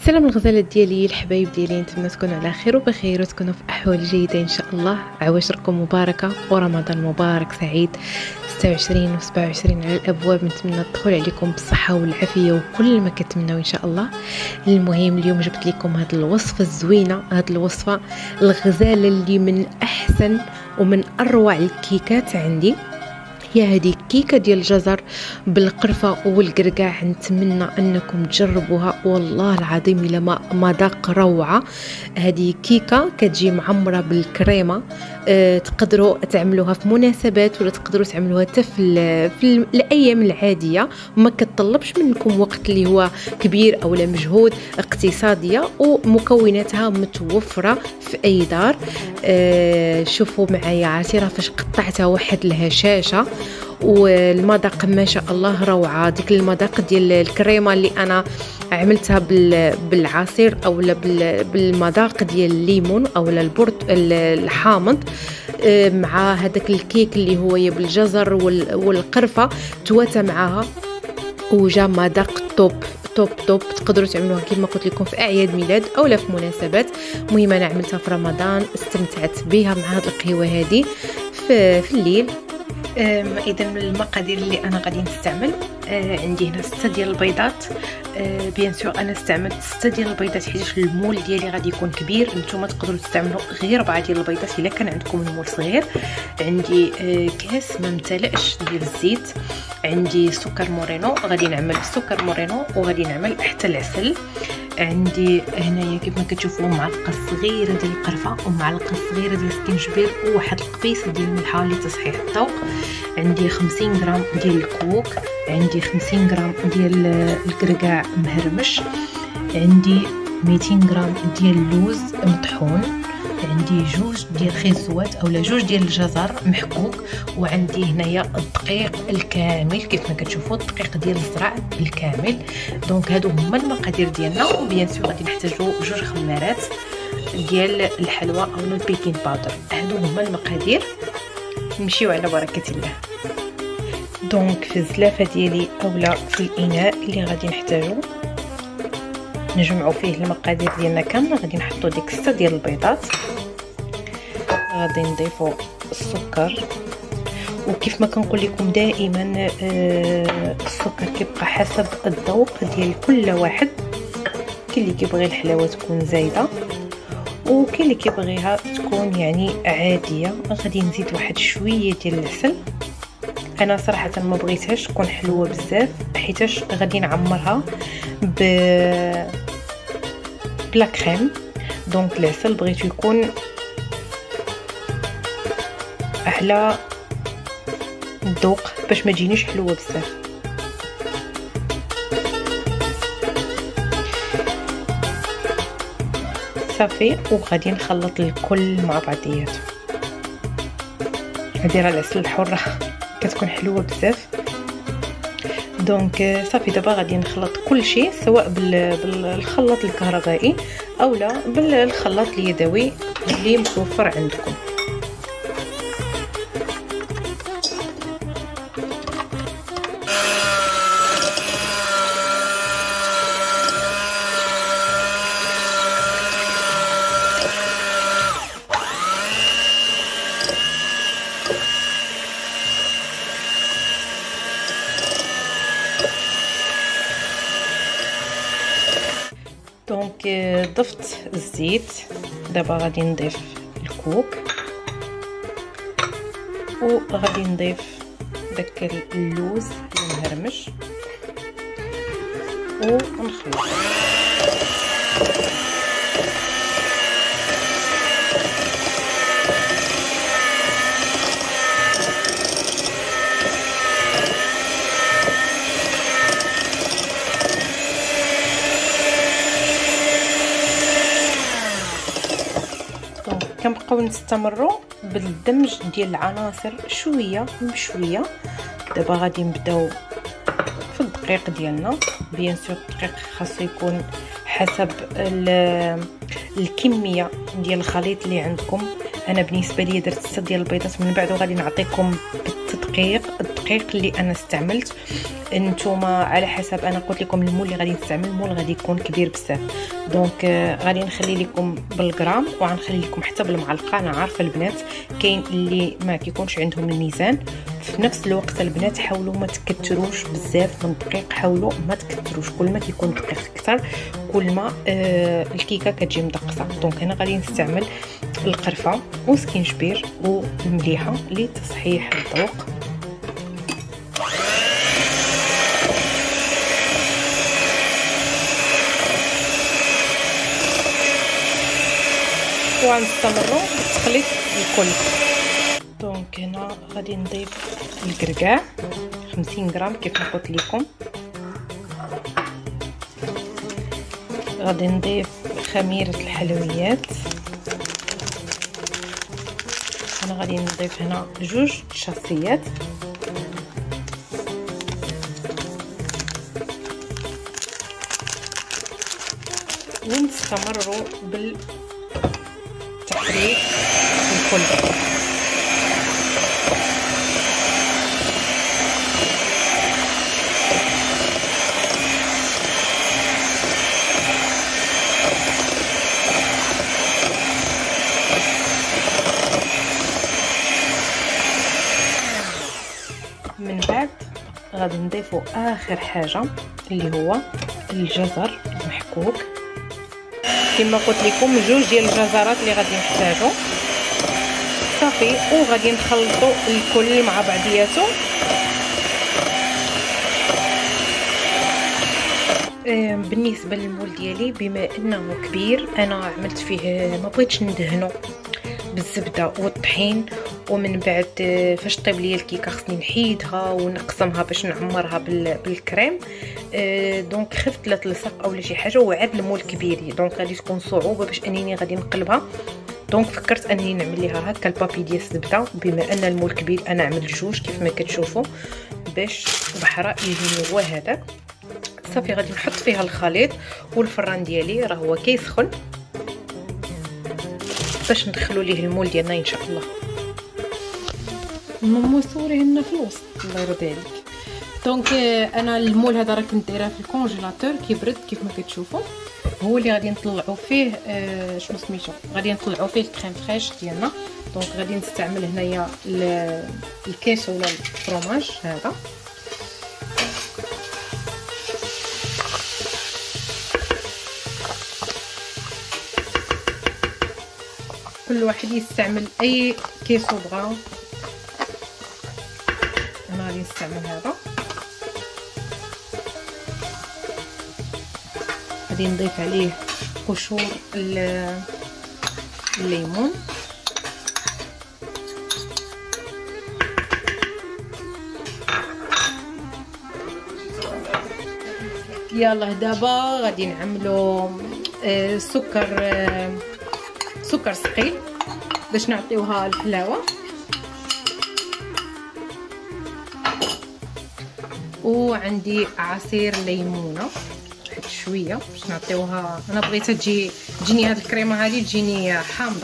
السلام الغزالات ديالي الحبايب ديالي، نتمنى تكونوا على خير وبخير وتكونوا في احوال جيده ان شاء الله. عواشركم مباركه ورمضان مبارك سعيد 26 و 27 على الابواب. نتمنى الدخول عليكم بالصحه والعافيه وكل ما كتمنوا ان شاء الله. المهم اليوم جبت لكم هذه الوصفه الزوينه، هذه الوصفه الغزاله اللي من احسن ومن اروع الكيكات عندي. هي هذه كيكه ديال الجزر بالقرفه والقرقاع. نتمنى انكم تجربوها، والله العظيم الا مذاق روعه. هذه كيكه كتجي معمره بالكريمه. تقدروا تعملوها في مناسبات ولا تقدروا تعملوها حتى في الايام العاديه، وما كتطلبش منكم وقت اللي هو كبير او لا مجهود، اقتصاديه ومكوناتها متوفره في اي دار. شوفوا معايا عرفتي راه فاش قطعتها واحد الهشاشه، والمذاق ما شاء الله روعه. ديك المذاق ديال الكريمه اللي انا عملتها بالعصير او بالمذاق ديال الليمون او الحامض، مع هذاك الكيك اللي هو بالجزر والقرفه تواتى معاها، وجا مذاق توب توب توب. تقدروا تعملوها كما قلت لكم في اعياد ميلاد او لا في مناسبات. المهم انا عملتها في رمضان، استمتعت بها مع هذه القهوه هذه في الليل. اذا المقادير اللي انا غادي نستعمل، عندي هنا 6 ديال البيضات. بيان سور انا استعملت 6 ديال البيضات حيت المول ديالي غادي يكون كبير. نتوما تقدروا تستعملوا غير 4 ديال البيضات الا كان عندكم المول صغير. عندي كاس ما ممتلئش ديال الزيت. عندي سكر مورينو، غادي نعمل سكر مورينو وغادي نعمل حتى العسل. عندي هنايا كيف ما كتشوفوا معلقه صغيره ديال القرفه ومعلقه صغيره ديال السكينجبير وواحد القبيصه ديال الملحه لتصحيح الذوق. عندي 50 غرام ديال الكوك. عندي 50 غرام ديال القرقاع مهرمش. عندي 200 غرام ديال اللوز مطحون. عندي 2 ديال خيزوات اولا 2 ديال الجزر محكوك. وعندي هنايا الدقيق الكامل كيف ما كتشوفوا، الدقيق ديال الزرع الكامل. دونك هادو هما المقادير ديالنا. وبيان سور غادي نحتاجو 2 خمارات ديال الحلوى اولا البيكين باودر. هادو هما المقادير، نمشيو على بركه الله. دونك في الزلافه ديالي اولا في الاناء اللي غادي نحتاجو نجمعوا فيه المقادير ديالنا كامله. غادي نحطوا ديك 6 ديال البيضات، غادي نضيفوا السكر. وكيف ما كنقول لكم دائما السكر كيبقى حسب الذوق ديال كل واحد. كاين اللي كيبغي الحلاوه تكون زايده وكاين اللي كيبغيها تكون يعني عاديه. غادي نزيد واحد شويه ديال العسل. انا صراحه ما بغيتهاش تكون حلوه بزاف حيتاش غادي نعمرها بلا كريم. دونك العسل بغيتو يكون على الذوق باش ما تجينيش حلوه بزاف. صافي، وغادي نخلط الكل مع بعضياته. هذه راه العسل الحر كتكون حلوه بزاف. دونك صافي، دابا غادي نخلط كل شيء سواء بالخلاط الكهربائي اولا بالخلاط اليدوي اللي متوفر عندكم. دونك ضفت الزيت. دابا غادي نضيف الكوك وغادي نضيف داك اللوز المهرمش ونخلط. كنبقاو نستمروا بالدمج ديال العناصر شويه بشويه. دابا غادي نبداو في الدقيق ديالنا. بيان سور الدقيق خاصو يكون حسب الكميه ديال الخليط اللي عندكم. انا بالنسبه لي درت 6 ديال البيضات، من بعد غادي نعطيكم بالتدقيق الدقيق اللي انا استعملت. نتوما على حسب، انا قلت لكم المول اللي غادي نستعمل المول غادي يكون كبير بزاف، دونك غادي نخلي لكم بالغرام وغنخلي لكم حتى بالمعلقه. انا عارفه البنات كاين اللي ما كيكونش عندهم الميزان. في نفس الوقت البنات حاولوا ما تكتروش بزاف من الدقيق، حاولوا ما تكتروش، كل ما كيكون الدقيق اكثر كل ما الكيكه كتجي مدقصه. دونك انا غادي نستعمل القرفه وسكينجبير والمليحه لتصحيح الذوق. وغنستمروا بالتخليط الكل. دونك هنا غادي نضيف الكركاع 50 غرام كيف ما قلت لكم. غادي نضيف خميره الحلويات، انا غادي نضيف هنا 2 شاصيات. ونستمروا بالتحريك الكل. من بعد غادي نضيفوا اخر حاجه اللي هو الجزر المحكوك. كما قلت لكم 2 ديال الجزرات اللي غادي نحتاجو صافي، وغادي نخلطوا الكل مع بعضياته. بالنسبه للمول ديالي بما انه كبير انا عملت فيه، ما بغيتش ندهنو بالزبده والطحين، ومن بعد فاش طيب لي الكيكه خصني نحيدها ونقسمها باش نعمرها بالكريم. دونك خفت لا تلصق اولا شي حاجه، وعاد المول كبير دونك غادي تكون صعوبه باش انني غادي نقلبها. دونك فكرت انني نعمل ليها هكا البابي ديال الزبده، بما ان المول كبير انا عملت 2 كيف ما كتشوفوا باش بحرا يجيني هو هذاك. صافي غادي نحط فيها الخليط، والفران ديالي راه هو كيسخن باش ندخلوا ليه المول ديالنا ان شاء الله. ماما صوري هنا في الوسط الله يرضي عليك. دونك انا المول هذا راه كنت دايره في الكونجيلاتور كيبرد كيف ما كتشوفوا، هو اللي غادي نطلعوا فيه شنو سميتو، غادي نطلعوا فيه الكريم فريش ديالنا. دونك غادي نستعمل هنايا الكيس ولا الفرomage هذا. كل واحد يستعمل اي كيسو بغا، انا غادي نستعمل هذا. غادي نضيف عليه قشور الليمون، يلا دابا غادي نعملو سكر ثقيل باش نعطيوها الحلاوه، وعندي عصير ليمونه واحد شويه باش نعطيوها. انا بغيتها تجيني هاد الكريمه هذه تجيني حامضه.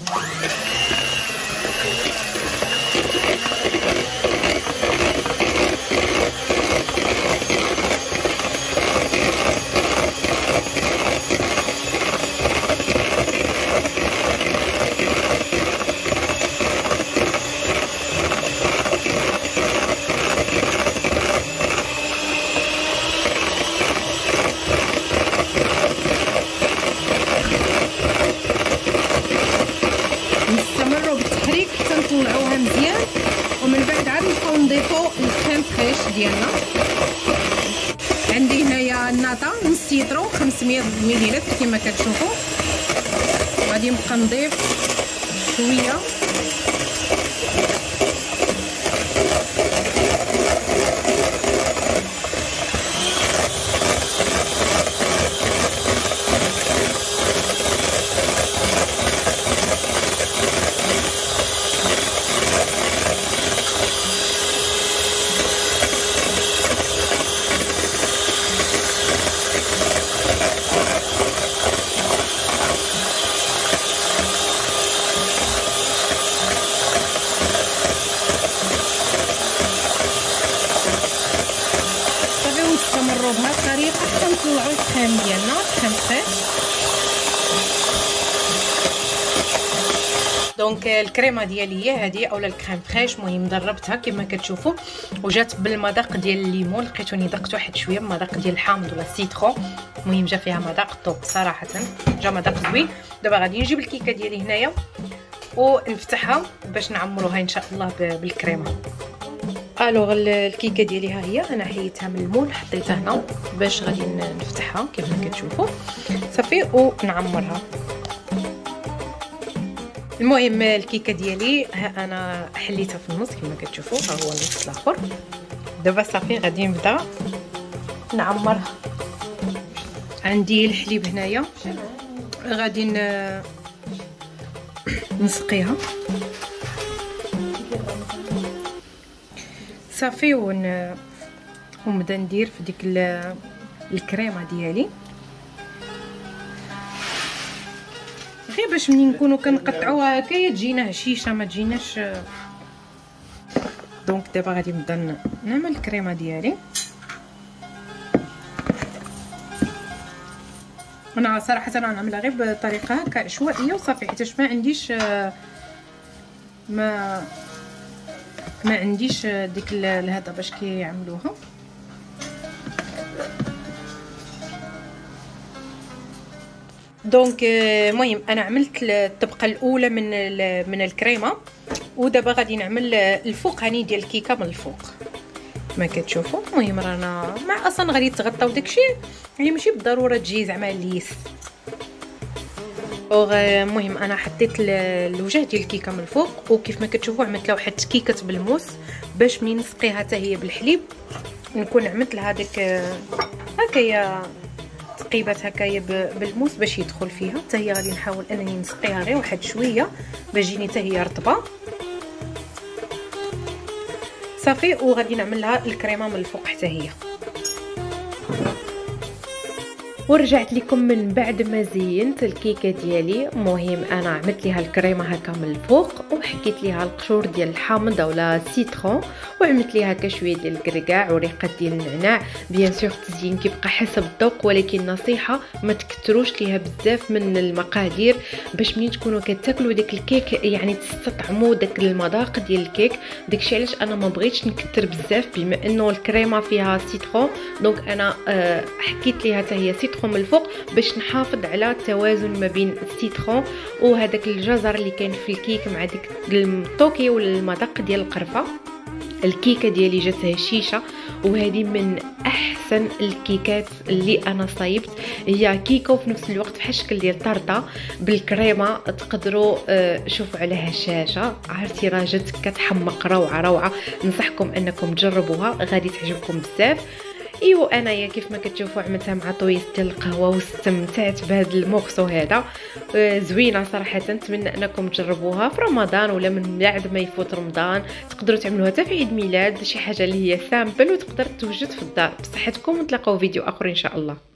نطلعوها مزيان، ومن بعد عاد نبقاو نضيفو الكريم فريش ديالنا. عندي هنايا الناطا نص لتر 500 مليلتر كما كتشوفوا. غادي نبقى نضيف شويه دونك الكريمه ديالي هي هذه اولا الكريم فريش. المهم دربتها كما كتشوفوا وجات بالمذاق ديال الليمون، لقيتوني ذقت واحد شويه بمذاق ديال الحامض ولا السيترون. المهم جا فيها مذاق طوب صراحه، جا مذاق زوين. دابا غادي نجيب الكيكه ديالي هنايا ونفتحها باش نعمروها ان شاء الله بالكريمه. الوغ الكيكه ديالي ها هي، انا حيدتها من المول حطيتها هنا باش غادي نفتحها كيف ما كتشوفوا صافي ونعمرها. المهم الكيكه ديالي ها انا حليتها في النص كما كتشوفوا، ها هو النص الاخر. دابا صافي غادي نبدا نعمرها. عندي الحليب هنايا غادي نسقيها صافي ونبدا ندير في ديك الكريمه ديالي غير باش منين نكونوا كنقطعوها هكايا تجينا هشيشه ما تجيناش. دونك دابا غادي نبدا نعمل الكريمه ديالي. انا صراحه انا نعملها غير بطريقه هكا عشوائيه وصافي، حيت ما عنديش ما عنديش ديك هذا باش كيعملوها. دونك المهم انا عملت الطبقه الاولى من الكريمه، ودابا غادي نعمل الفوقاني ديال الكيكه من الفوق كما كتشوفوا. المهم رانا مع اصلا غادي تغطاو داكشي، يعني ماشي بالضروره تجي زعما ليس. المهم انا حطيت الوجه ديال الكيكه من الفوق، وكيف ما كتشوفوا عملت لها واحد كيكه بالموس باش منين نسقيها حتى هي بالحليب نكون عملت لها ديك هكايا تقيبات هكايا بالموس باش يدخل فيها. حتى هي غادي نحاول انني نسقيها غير واحد شويه باش تجيني حتى هي رطبه صافي، وغادي نعمل لها الكريمه من الفوق حتى هي. ورجعت لكم من بعد ما زينت الكيكه ديالي. المهم انا عملت ليها الكريمه هكا من الفوق وحكيت ليها القشور ديال الحامض اولا السيترون، وعملت ليها هكا شويه ديال الكركاع وريقه ديال النعناع. بيان سور التزيين كيبقى حسب الذوق، ولكن نصيحه ما تكثروش ليها بزاف من المقادير باش منين تكونوا كتاكلوا داك الكيك يعني تستطعموا داك المذاق ديال الكيك. داكشي علاش انا ما بغيتش نكثر بزاف بما انه الكريمه فيها سيترون. دونك انا حكيت ليها حتى هي سيترون من الفوق باش نحافظ على التوازن ما بين السيترون وهذاك الجزر اللي كاين في الكيك مع ديك الطوكي والمذاق ديال القرفه. الكيكه ديالي جات هشيشه، وهذه من احسن الكيكات اللي انا صايبت. هي كيكه وفي نفس الوقت بحال الشكل ديال طرطه بالكريمه. تقدروا شوفوا على هشاشه، عرفتي راه جات كتحمق روعه روعه. ننصحكم انكم تجربوها غادي تعجبكم بزاف. ايوا انايا كيف ما كتشوفوا عملتها مع طويس ديال القهوه واستمتعت بهذا المورسو هذا. زوينه صراحه، نتمنى انكم تجربوها في رمضان ولا من بعد ما يفوت رمضان. تقدروا تعملوها حتى في عيد ميلاد، شي حاجه اللي هي سامبل وتقدر توجد في الدار. بصحتكم، ونتلاقاو فيديو اخر ان شاء الله.